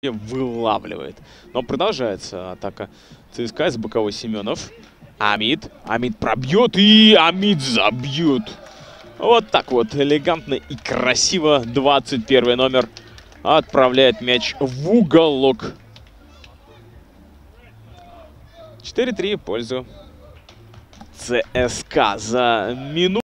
вылавливает. Но продолжается атака ЦСКА с боковой Семенов. Амид пробьет и Амид забьет. Вот так вот элегантно и красиво 21 номер отправляет мяч в уголок. 4-3 в пользу ЦСКА за минуту.